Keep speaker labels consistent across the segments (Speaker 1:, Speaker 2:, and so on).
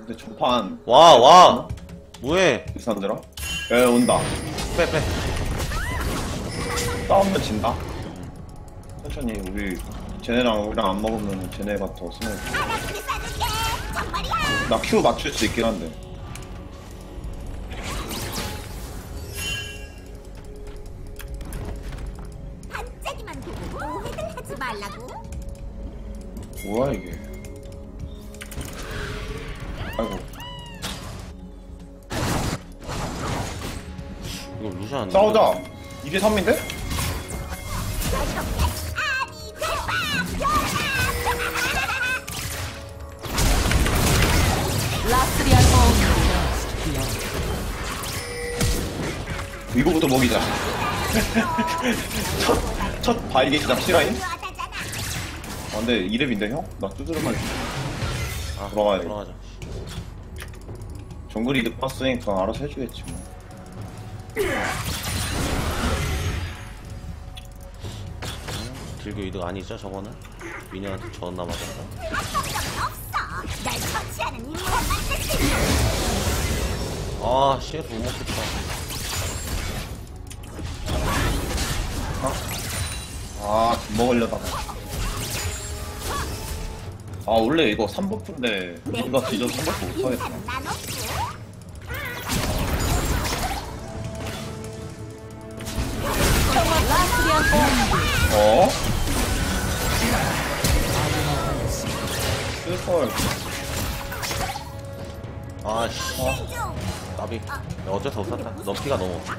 Speaker 1: 근데 초판
Speaker 2: 와 뭐해?
Speaker 1: 비싼데라? 야 온다.
Speaker 2: 빼.
Speaker 1: 싸우면 진다. 천천히 우리 쟤네랑 우리랑 안 먹으면 쟤네가 더 스무. 나 Q 맞출 수 있긴 한데.
Speaker 3: 반짝이만 보고 오해를 하지 말라고.
Speaker 1: 뭐야 이게? 아이고.
Speaker 2: 이거 루시안.
Speaker 1: 싸우자. 이게 3인데? 이거부터 먹이자. 첫 바이게 시작 실화임? 아, 근데 2렙인데 형? 나 두드러만 돌아가야 돼.
Speaker 2: 돌아가자.
Speaker 1: 정글이 늦봤으니까 알아서 해주겠지 뭐.
Speaker 2: 딜교 이득 아니죠 저거는? 미녀한테 졌나 맞았다.
Speaker 3: 날 처치하는 임무만
Speaker 2: 아 CS 못 먹겠다.
Speaker 1: 아, 먹으려다가. 아, 원래 이거 3버프인데, 누가 뒤져서 3버프 못하겠다. 어? 쓸걸.
Speaker 2: 아씨 나비. 야, 어쩔 수 없었다. 너 피가 너무 없어.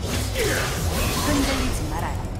Speaker 3: 흔들리지 말아요.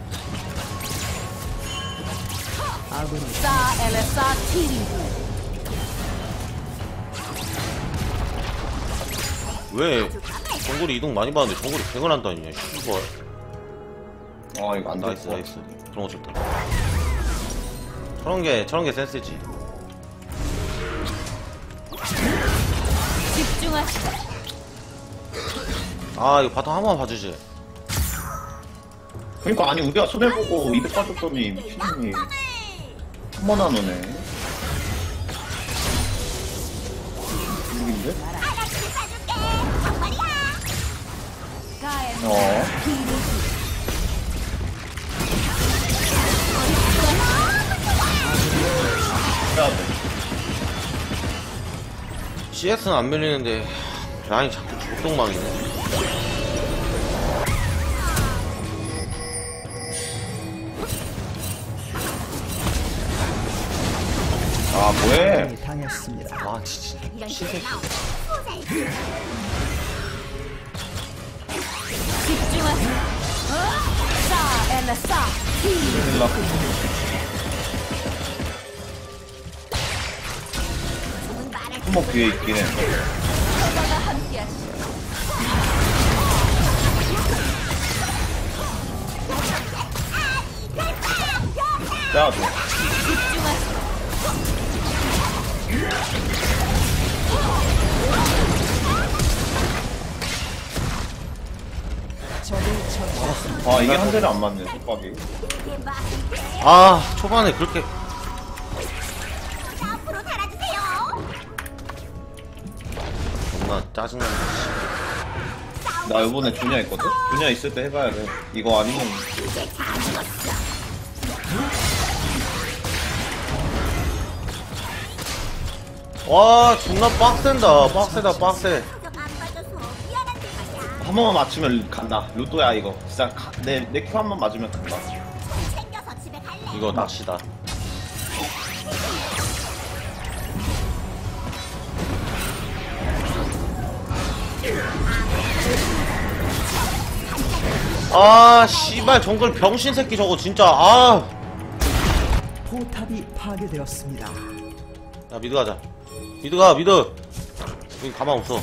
Speaker 2: 왜 정글이 이동 많이 받는데 정글이 갱을 한다니냐 씨발.
Speaker 1: 아, 이거 안 돼.
Speaker 2: 나이스 그런 거 좋다. 저런 게 센스지.
Speaker 3: 집중하시오.
Speaker 2: 아 이거 바텀 한 번 봐주지.
Speaker 1: 그러니까, 아니, 우리가 손해보고 200 빠졌더니, 미친놈이. 한 번 안 오네. 누구인데? 어? 해야 돼.
Speaker 2: CS는 안 밀리는데 라인 자꾸 죽동망이네.
Speaker 1: 아, 뭐해?
Speaker 4: 당했습니다.
Speaker 2: 아 진짜 시새끼.
Speaker 3: 집중하시오. 엘라사.
Speaker 1: 큰일 났 손목 뒤에 있긴 해. 야, 너. 아, 이게 한 대를 안 맞네, 속박이.
Speaker 2: 아 초반에 그렇게
Speaker 3: 앞으로 달아주세요.
Speaker 2: 존나 짜증나는
Speaker 1: 나 이번에 주냐 있거든? 주냐 있을 때 해봐야 돼. 이거 아니면.
Speaker 2: 와 존나 빡센다. 빡세.
Speaker 1: 한 번만 맞추면 간다. 루또야, 이거. 진짜, 내 큐 한 번 맞으면 간다.
Speaker 2: 이거 낚시다. 아 씨발 정글 병신 새끼 저거 진짜. 아
Speaker 4: 포탑이 파괴되었습니다.
Speaker 2: 야 미드 가자. 미드 가 미드. 여기 가만 없어.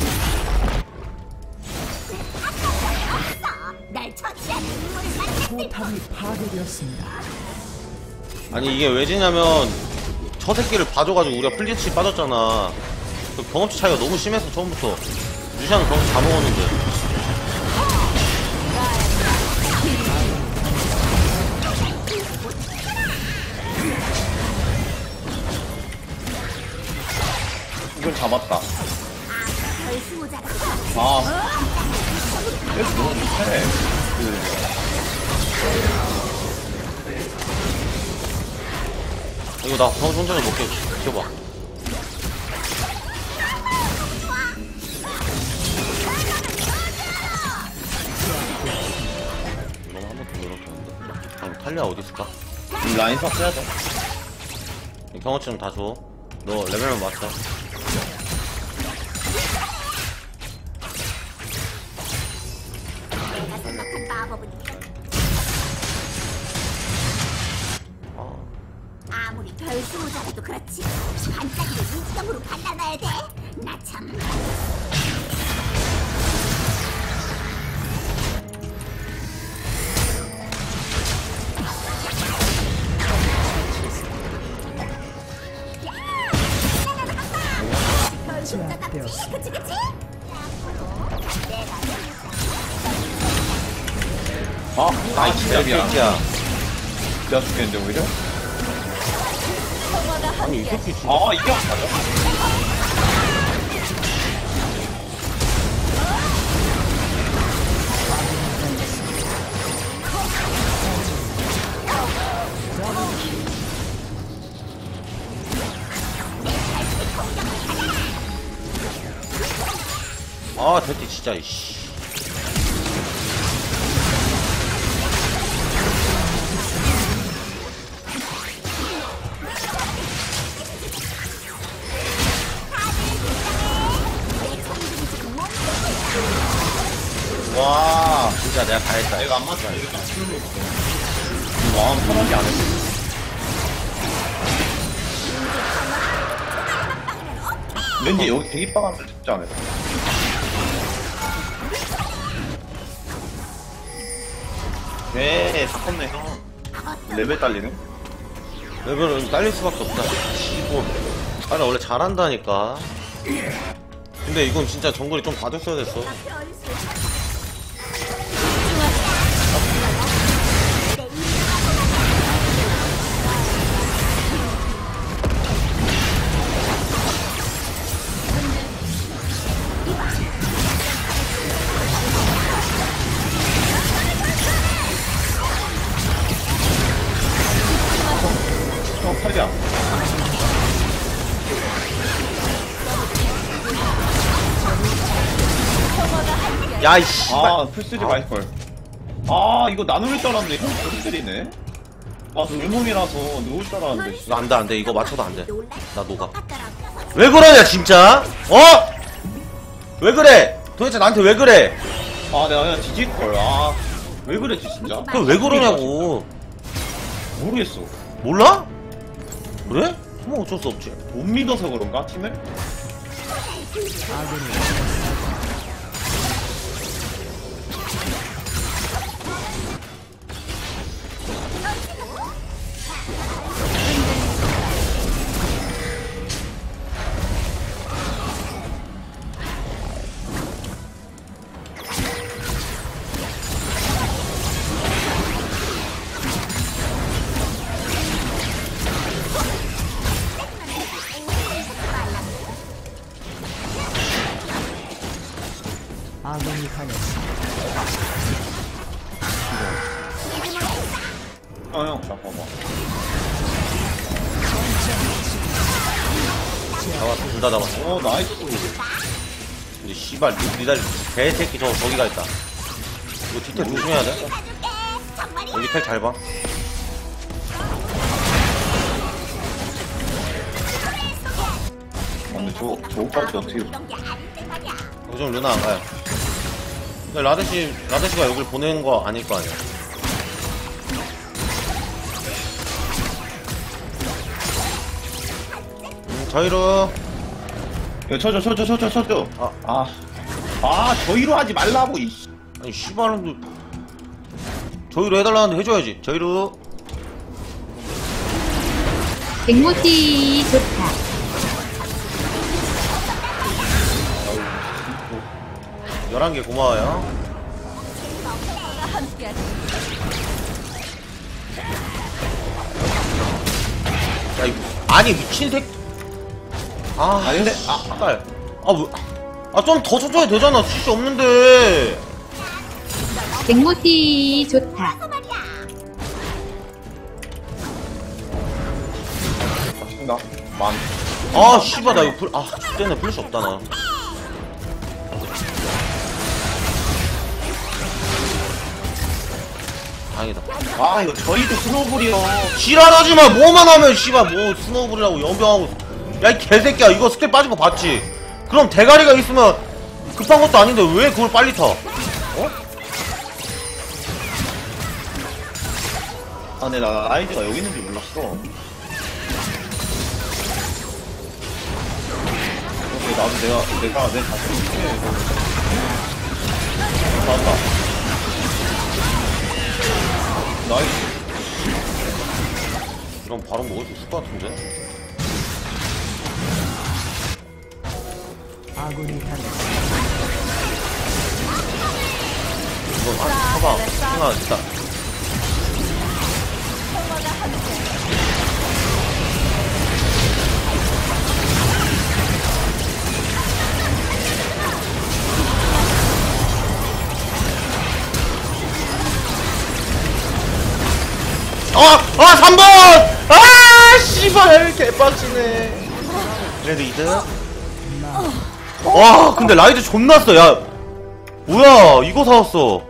Speaker 4: 포탑이 파괴되었습니다.
Speaker 2: 아니 이게 왜 지냐면 저 새끼를 봐줘가지고 우리가 플리치 빠졌잖아. 그 경험치 차이가 너무 심해서 처음부터. 루시안은 경험치 다 먹었는데.
Speaker 1: 이건 잡았다.
Speaker 3: 별수호자가
Speaker 1: 아. 그래서 너무 못해.
Speaker 2: 이거 나 방송 전에 먹게 지켜봐. 너무 한 번도 이렇게 하는데. 탈리아 어디 있을까?
Speaker 1: 이 라인 싹 해야죠.
Speaker 2: 이 경험치 좀 다 줘. 너 레벨만 맞춰.
Speaker 3: 내가 생각한 마법은
Speaker 2: 아,
Speaker 3: 아무리 별수호자라도 그렇지. 반짝이를 일정으로 갈라놔야 돼. 나 참.
Speaker 4: 제압되었습니다.
Speaker 3: 그치 그치?
Speaker 1: 아, 나이스.
Speaker 2: 야,
Speaker 1: 미안.
Speaker 2: 새끼야.
Speaker 1: 내가 죽겠는데, 오히려?
Speaker 2: 아니, 이 새끼 진짜.
Speaker 1: 아, 이게 안 맞아?
Speaker 2: 아, 됐지, 진짜, 이씨. 와, 진짜 내가 다 했다.
Speaker 1: 내가 안 맞아. 이거 딱 치는 거 있어. 마음 편하게 안 했어. 왠지 여기 대기빵한테 쉽지 않아요. 네, 섞었네, 형. 레벨 딸리네?
Speaker 2: 레벨은 딸릴 수밖에 없다. 이거. 아, 나 원래 잘한다니까. 근데 이건 진짜 정글이 좀 봐줬어야 됐어.
Speaker 1: 형, 탈이야.
Speaker 2: 야, 이씨.
Speaker 1: 아, 풀쓰리 마이걸. 아, 이거 나눌 줄 알았네. 형, 풀쓰리네. 아, 물몸이라서 누울 줄 알았는데.
Speaker 2: 이거 안 돼, 안 돼. 이거 맞춰도 안 돼. 나 녹아.
Speaker 3: 똑같더라고.
Speaker 2: 왜 그러냐, 진짜? 어? 왜 그래? 도대체 나한테 왜 그래?
Speaker 1: 아, 내가 그냥 뒤질걸. 아, 왜 그랬지, 진짜?
Speaker 2: 그럼 왜 그러냐고.
Speaker 1: 모르겠어.
Speaker 2: 몰라? 그래? 뭐 어쩔 수 없지.
Speaker 1: 못 믿어서 그런가, 팀을?
Speaker 4: 아군이 당했습니다.
Speaker 1: 형, 잠깐만.
Speaker 2: 잡았어, 둘 다 잡았어.
Speaker 1: 나이스.
Speaker 2: 근데 씨발, 니달 개새끼 저기가 있다. 이거 뒤태 조심해야 돼.
Speaker 3: 해줄게. 정말이야.
Speaker 2: 여기 텔 잘 봐.
Speaker 1: 근데 저거까지 어떻게.
Speaker 3: 이런 게 아닌데 말이야.
Speaker 2: 요즘 루나 안 가요. 근데 라데시가 여길 보내는 거 아닐 거 아니야. 저희로.
Speaker 1: 야, 쳐줘. 저희로 하지 말라고, 이씨.
Speaker 2: 아니, 씨발은. 저희로 해달라는데 해줘야지. 저희로.
Speaker 5: 백모티 좋다.
Speaker 2: 11개 고마워요. 야, 아니, 미친 새끼.
Speaker 1: 아니 근데
Speaker 2: 빨. 좀 더 쳐줘야 되잖아. CC 없는데.
Speaker 5: 백모티 좋다.
Speaker 1: 맛있다. 만.
Speaker 2: 씨발, 나 이거 X대네. 플래시 없다, 나. 다행이다.
Speaker 1: 이거 저희도 스노우볼이요.
Speaker 2: 지랄하지 마. 뭐만 하면 씨발 뭐 스노우볼이라고 연병하고. 야, 이 개새끼야. 이거 스킬 빠진 거 봤지? 그럼 대가리가 있으면 급한 것도 아닌데 왜 그걸 빨리 타?
Speaker 1: 근데 나 아이디가 여기 있는지 몰랐어. 오케이, 나도 내 자신을 피해, 이거. 나왔다. 나이스.
Speaker 2: 이런 바로 먹을 수 있을 것 같은데?
Speaker 4: 아군이 당했습니다.
Speaker 2: 이건 봐봐. 하나 있다. 아! 3번! 씨발! 개빡치네. 그래도 2등? 근데 라이드 존나 써. 야, 뭐야, 이거 사왔어.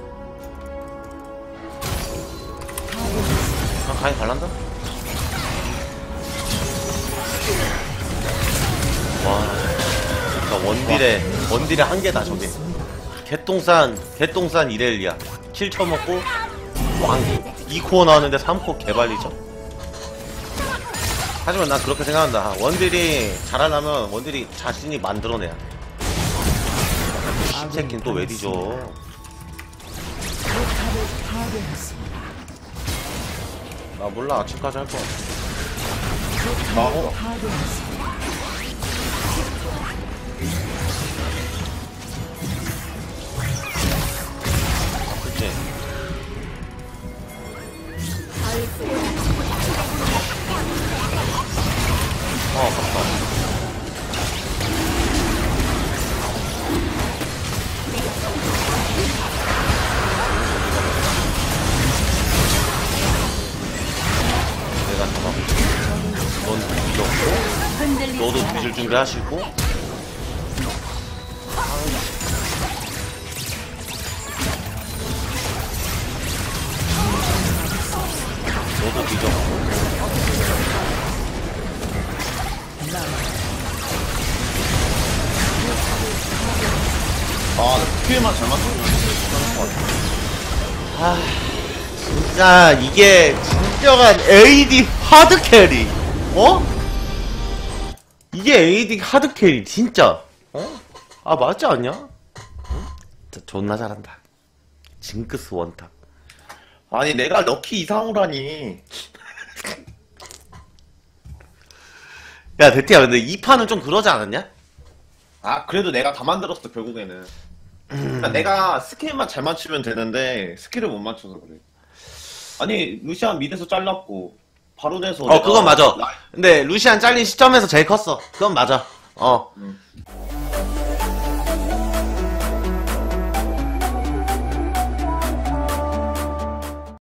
Speaker 2: 가위 갈란다? 와, 진짜 원딜의 한계다, 저게. 개똥싼 이렐리아. 7 쳐먹고, 왕. 2코어 나왔는데 3코어 개발리죠? 하지만 난 그렇게 생각한다. 원딜이 잘하려면 원딜이 자신이 만들어내야 돼. 새끼는 또 왜 뒤져? 나 몰라. 아침까지 할 거야. 그치? 아깝다. 내가 잡아볼게. 넌 뒤졌고, 너도 뒤질 준비 하시고. 너도 뒤졌고.
Speaker 1: 스킬만 잘 맞추면 괜찮을 것 같아.
Speaker 2: 진짜 이게 진정한 AD 하드 캐리. 이게 AD 하드 캐리 진짜. 맞지 않냐? 존나 잘한다. 징크스 원탑.
Speaker 1: 아니 내가 럭키 이상우라니.
Speaker 2: 야, 대티야, 근데 이 판은 좀 그러지 않았냐?
Speaker 1: 그래도 내가 다 만들었어 결국에는. 그러니까 내가 스킬만 잘 맞추면 되는데 스킬을 못 맞춰서 그래. 아니 루시안 미드에서 잘랐고 바로 내서
Speaker 2: 그건 맞아. 근데 루시안 잘린 시점에서 제일 컸어. 그건 맞아.